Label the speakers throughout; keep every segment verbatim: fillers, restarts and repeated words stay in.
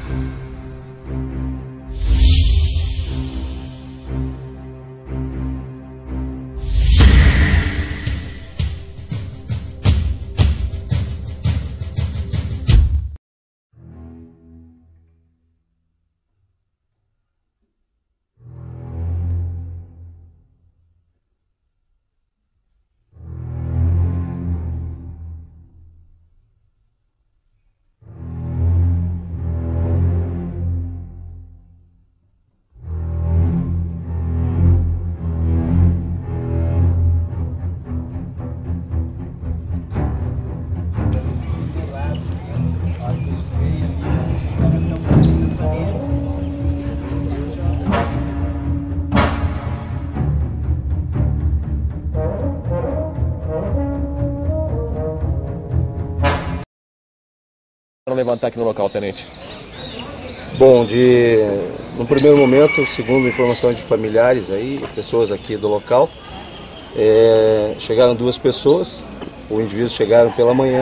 Speaker 1: Para levantar aqui no local, tenente?
Speaker 2: Bom, de, no primeiro momento, segundo informação de familiares, aí, pessoas aqui do local, é, chegaram duas pessoas, os indivíduos chegaram pela manhã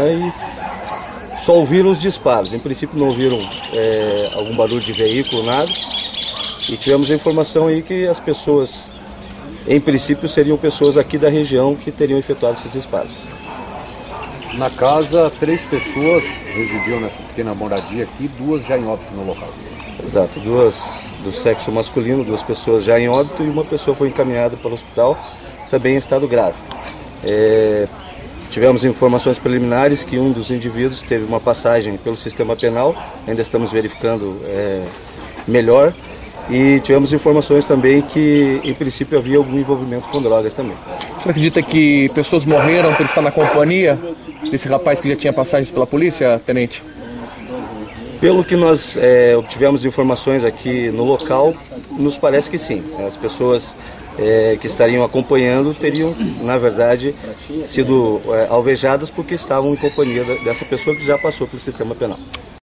Speaker 2: e só ouviram os disparos. Em princípio não ouviram é, algum barulho de veículo, nada, e tivemos a informação aí que as pessoas, em princípio, seriam pessoas aqui da região que teriam efetuado esses disparos.
Speaker 3: Na casa, três pessoas residiam nessa pequena moradia aqui, duas já em óbito no local.
Speaker 2: Exato, duas do sexo masculino, duas pessoas já em óbito e uma pessoa foi encaminhada para o hospital, também em estado grave. É, tivemos informações preliminares que um dos indivíduos teve uma passagem pelo sistema penal, ainda estamos verificando é, melhor, e tivemos informações também que, em princípio, havia algum envolvimento com drogas também.
Speaker 1: O senhor acredita que pessoas morreram por estar na companhia desse rapaz que já tinha passagens pela polícia, tenente?
Speaker 2: Pelo que nós é, obtivemos informações aqui no local, nos parece que sim. As pessoas é, que estariam acompanhando teriam, na verdade, sido é, alvejadas porque estavam em companhia dessa pessoa que já passou pelo sistema penal.